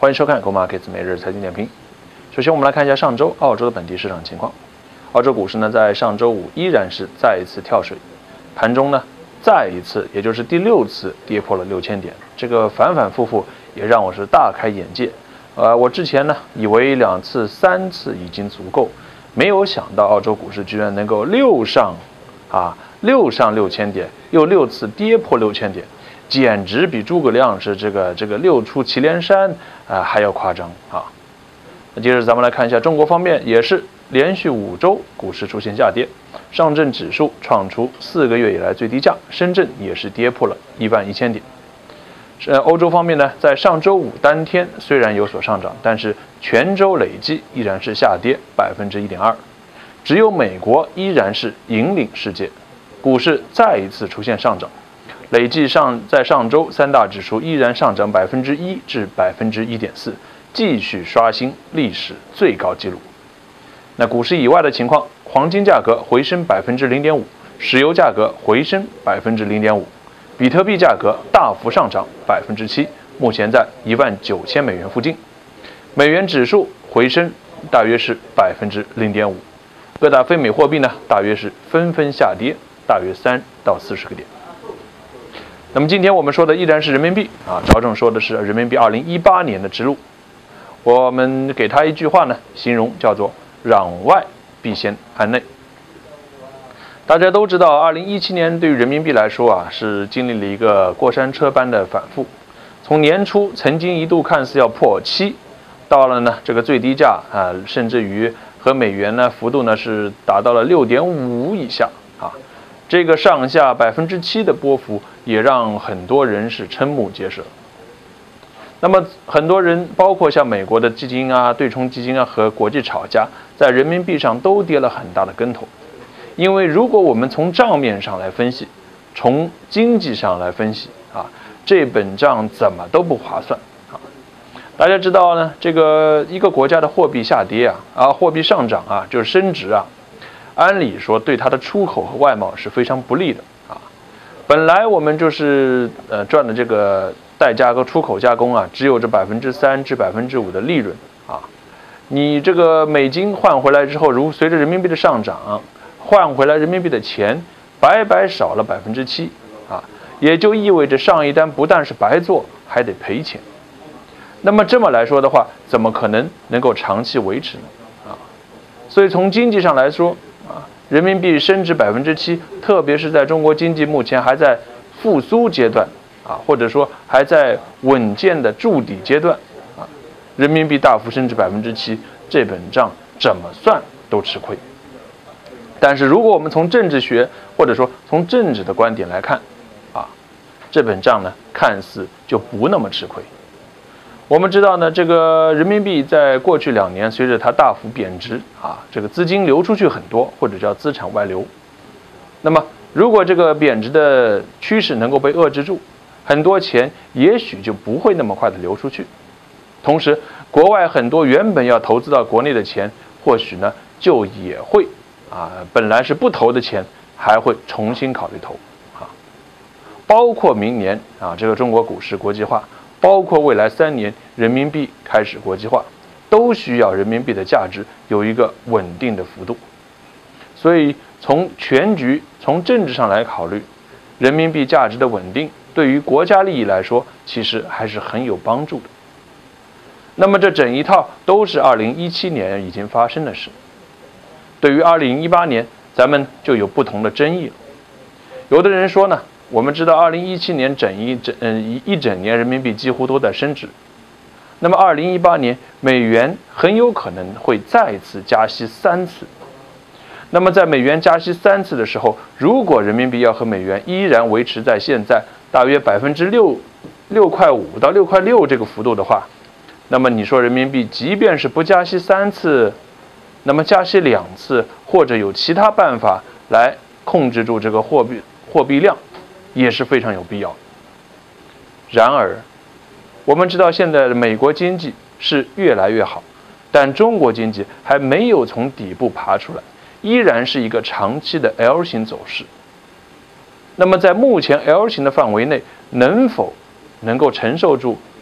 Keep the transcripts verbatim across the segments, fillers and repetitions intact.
欢迎收看 Go Markets 每日财经点评。首先，我们来看一下上周澳洲的本地市场情况。澳洲股市呢，在上周五依然是再一次跳水，盘中呢再一次，也就是第六次跌破了六千点。这个反反复复也让我是大开眼界。呃，我之前呢以为两次、三次已经足够，没有想到澳洲股市居然能够六上啊六上六千点，又六次跌破六千点。简直比诸葛亮是这个这个六出祁连山啊、呃、还要夸张啊！那接着咱们来看一下中国方面，也是连续五周股市出现下跌，上证指数创出四个月以来最低价，深圳也是跌破了一万一千点。呃，欧洲方面呢，在上周五当天虽然有所上涨，但是全周累计依然是下跌百分之一点二，只有美国依然是引领世界，股市再一次出现上涨。累计上在上周三大指数依然上涨百分之一至百分之一点四，继续刷新历史最高纪录。那股市以外的情况，黄金价格回升百分之零点五，石油价格回升百分之零点五，比特币价格大幅上涨百分之七，目前在一万九千美元附近。美元指数回升大约是百分之零点五，各大非美货币呢大约是纷纷下跌，大约三到四十个点。那么今天我们说的依然是人民币啊，着重说的是人民币二零一八年的之路。我们给他一句话呢，形容叫做攘外必先安内。大家都知道，二零一七年对于人民币来说啊，是经历了一个过山车般的反复。从年初曾经一度看似要破七，到了呢这个最低价啊，甚至于和美元呢幅度呢是达到了六点五以下啊。这个上下百分之七的波幅，也让很多人是瞠目结舌。那么很多人，包括像美国的基金啊、对冲基金啊和国际炒家，在人民币上都跌了很大的跟头。因为如果我们从账面上来分析，从经济上来分析啊，这本账怎么都不划算啊。大家知道呢，这个一个国家的货币下跌啊，啊货币上涨啊，就是升值啊。按理说，对它的出口和外贸是非常不利的啊。本来我们就是呃赚的这个代加和出口加工啊，只有这百分之三至百分之五的利润啊。你这个美金换回来之后，如随着人民币的上涨，换回来人民币的钱白白少了百分之七啊，也就意味着上一单不但是白做，还得赔钱。那么这么来说的话，怎么可能能够长期维持呢？啊，所以从经济上来说，啊，人民币升值百分之七，特别是在中国经济目前还在复苏阶段啊，或者说还在稳健的筑底阶段啊，人民币大幅升值百分之七，这本账怎么算都吃亏。但是如果我们从政治学或者说从政治的观点来看，啊，这本账呢看似就不那么吃亏。我们知道呢，这个人民币在过去两年随着它大幅贬值啊，这个资金流出去很多，或者叫资产外流。那么，如果这个贬值的趋势能够被遏制住，很多钱也许就不会那么快的流出去。同时，国外很多原本要投资到国内的钱，或许呢就也会啊，本来是不投的钱，还会重新考虑投啊。包括明年啊，这个中国股市国际化。包括未来三年人民币开始国际化，都需要人民币的价值有一个稳定的幅度。所以从全局、从政治上来考虑，人民币价值的稳定对于国家利益来说，其实还是很有帮助的。那么这整一套都是二零一七年已经发生的事。对于二零一八年，咱们就有不同的争议了。有的人说呢，我们知道，二零一七年整一整嗯一一整年人民币几乎都在升值。那么，二零一八年美元很有可能会再次加息三次。那么，在美元加息三次的时候，如果人民币要和美元依然维持在现在大约百分之六六块五到六块六这个幅度的话，那么你说人民币即便是不加息三次，那么加息两次，或者有其他办法来控制住这个货币货币量，也是非常有必要的。然而，我们知道现在的美国经济是越来越好，但中国经济还没有从底部爬出来，依然是一个长期的 L 型走势。那么在目前 L 型的范围内，能否能够承受住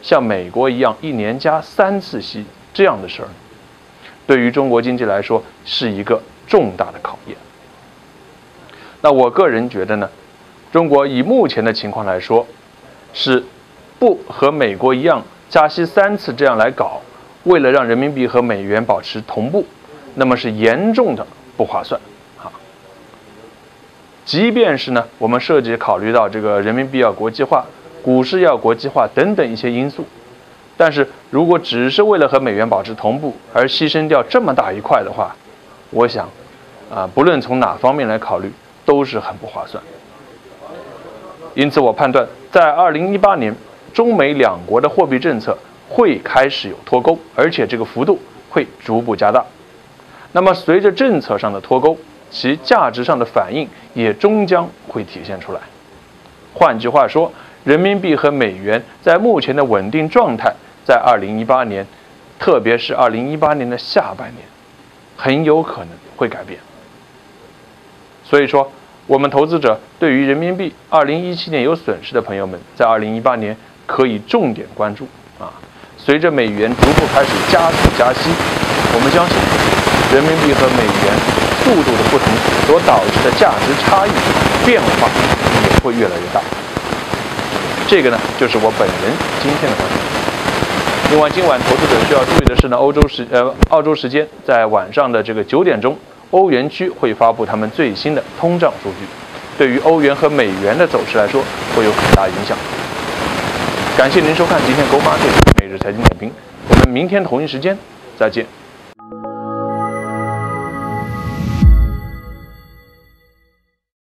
像美国一样一年加三次息这样的事儿，对于中国经济来说是一个重大的考验。那我个人觉得呢，中国以目前的情况来说，是不和美国一样加息三次这样来搞，为了让人民币和美元保持同步，那么是严重的不划算啊。即便是呢，我们涉及考虑到这个人民币要国际化、股市要国际化等等一些因素，但是如果只是为了和美元保持同步而牺牲掉这么大一块的话，我想啊，不论从哪方面来考虑，都是很不划算。因此，我判断在二零一八年，中美两国的货币政策会开始有脱钩，而且这个幅度会逐步加大。那么，随着政策上的脱钩，其价值上的反应也终将会体现出来。换句话说，人民币和美元在目前的稳定状态，在二零一八年，特别是二零一八年的下半年，很有可能会改变。所以说，我们投资者对于人民币二零一七年有损失的朋友们，在二零一八年可以重点关注啊。随着美元逐步开始加速加息，我们相信人民币和美元速度的不同所导致的价值差异变化也会越来越大。这个呢，就是我本人今天的观点。另外，今晚投资者需要注意的是呢，欧洲时呃澳洲时间在晚上的这个九点钟，欧元区会发布他们最新的通胀数据，对于欧元和美元的走势来说会有很大影响。感谢您收看今天 Go Market 每日财经点评，我们明天同一时间再见。